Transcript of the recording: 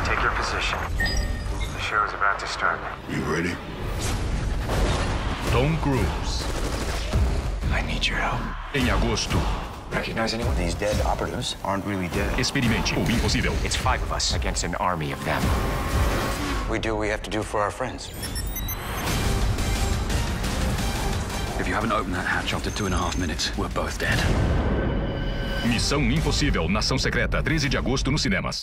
Take your position. The show is about to start. You ready? Tom Cruise. I need your help. Em agosto, Recognize anyone? These dead operatives aren't really dead. experimente o impossível. It's 5 of us against an army of them. We do what we have to do for our friends. If you haven't opened that hatch after 2.5 minutes, we're both dead. Missão Impossível, Nação Secreta, 13 de agosto nos cinemas.